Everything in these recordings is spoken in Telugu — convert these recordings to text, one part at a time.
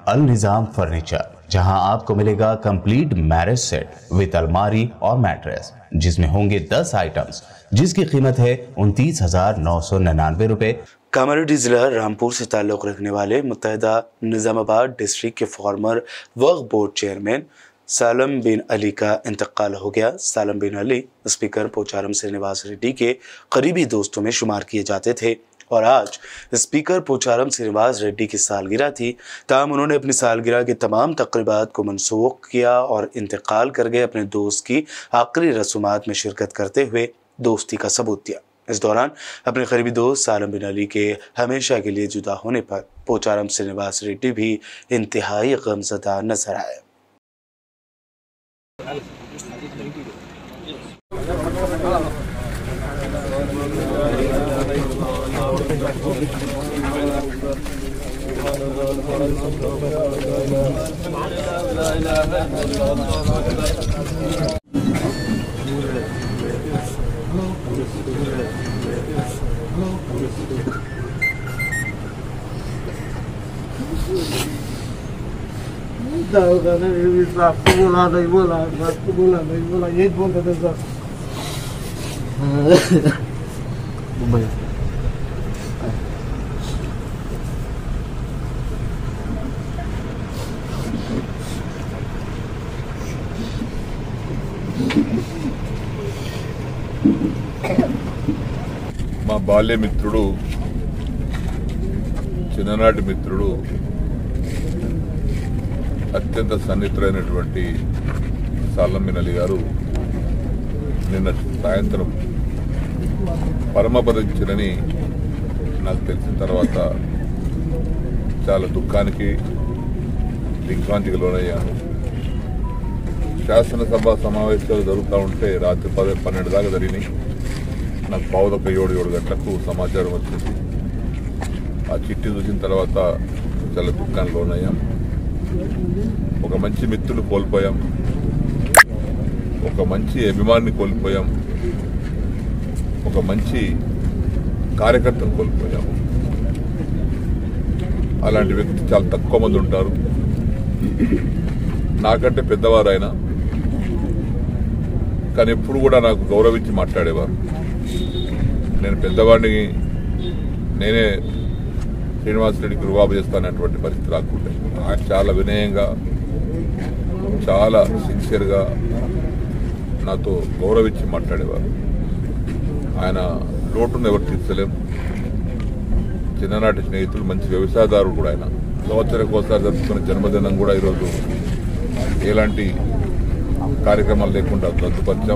अल निजाम फर्नीचर, जहां आपको मिलेगा कंप्लीट मैरिज सेट विद अलमारी और मैट्रेस, जिसमें होंगे 10 आइटम्स, जिसकी कीमत है 29,999 रुपए। कामारेड्डी जिला रामपुर से ताल्लुक़ रखने वाले मुत्तहिदा निज़ामाबाद डिस्ट्रिक्ट के फॉर्मर वक्फ बोर्ड चेयरमैन सालम बिन अली का इंतकाल हो गया। सालम बिन अली स्पीकर पोचारम श्रीनिवास रेड्डी के करीबी दोस्तों में शुमार किए जाते थे और आज स्पीकर पोचारम श्रीनिवास रेड्डी की सालगिरह थी। ताहम उन्होंने अपनी सालगिरह के तमाम तक़रीबात को मनसूख किया और इंतकाल कर गए अपने दोस्त की आखिरी रसूमात में शिरकत करते हुए दोस्ती का सबूत दिया। इस दौरान अपने करीबी दोस्त सालम बिन अली के हमेशा के लिए जुदा होने पर पोचारम श्रीनिवास रेड्डी भी इंतहाई गमज़दा नजर आए। बोला यही बोलते थे सर। మా బాల్య మిత్రుడు, చిన్ననాటి మిత్రుడు, అత్యంత సన్నిహితుడైనటువంటి సాలం బిన్ అలీ గారు నిన్న సాయంత్రం పరమపదించినని నాకు తెలిసిన తర్వాత చాలా దుఃఖానికి, దిగ్భ్రాంతికి లోనయ్యాను. శాసనసభ సమావేశాలు జరుగుతూ ఉంటే రాత్రి 10-12 దాకా జరిగినాయి. నాకు 7:15 గంటలకు సమాచారం వచ్చింది. ఆ చిట్టి చూసిన తర్వాత చాలా దుఃఖానికి లోనయ్యాం. ఒక మంచి మిత్రుడు కోల్పోయాం, ఒక మంచి అభిమానిని కోల్పోయాం, ఒక మంచి కార్యకర్తను కోల్పోయాం. అలాంటి వ్యక్తి చాలా తక్కువ మంది ఉంటారు. నాకంటే పెద్దవారు ఆయన, కానీ ఎప్పుడు కూడా నాకు గౌరవించి మాట్లాడేవారు. నేను పెద్దవాడిని, నేనే శ్రీనివాసరెడ్డికి రుబాబు చేస్తానటువంటి పరిస్థితి రాకుంటే ఆయన చాలా వినయంగా, చాలా సిన్సియర్గా నాతో గౌరవించి మాట్లాడేవారు. ఆయన లోటును ఎవరు తీర్చలేం. చిన్ననాటి స్నేహితులు, మంచి వ్యవసాయదారుడు కూడా ఆయన. సంవత్సరానికి ఒకసారి జరుపుకునే జన్మదినం కూడా ఈరోజు ఎలాంటి కార్యక్రమాలు లేకుండా రద్దుపరిచాం.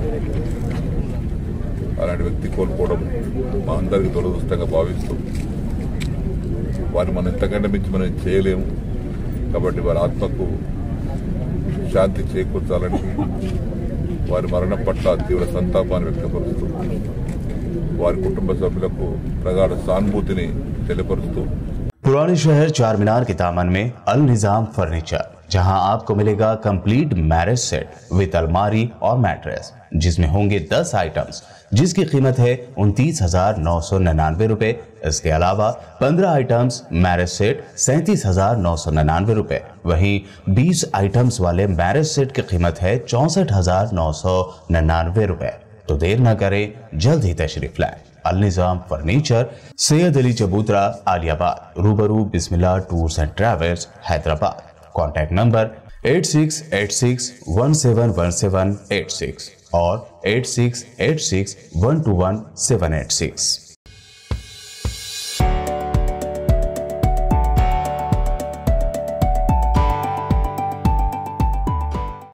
అలాంటి వ్యక్తి కోల్పోవడం మా అందరికీ దురదృష్టంగా భావిస్తూ, వారిని మనం ఎంతకంటే మించి మనం చేయలేము. కాబట్టి వారి ఆత్మకు శాంతి చేకూర్చాలని, వారి మరణం పట్ల తీవ్ర సంతాపాన్ని వ్యక్తపరుస్తూ, వారి కుటుంబ సభ్యులకు ప్రగాఢ సానుభూతిని తెలియపరుస్తూ, पुराने शहर चार मीनार के दामन में अल निजाम फर्नीचर, जहां आपको मिलेगा कंप्लीट मैरिज सेट विद अलमारी और मैट्रेस, जिसमें होंगे 10 आइटम्स, जिसकी कीमत है 29,999 रुपए। इसके अलावा 15 आइटम्स मैरिज सेट 37,999 रुपए। वहीं 20 आइटम्स वाले मैरिज सेट की कीमत है 64,999 रुपए। तो देर न करें, जल्द ही तशरीफ लाएं। Al Nizam furniture, Syed Ali Chabutra, Aliabad, Rubaru Bismillah tours and travels, Hyderabad. Contact number 8686171786 और 8686121786।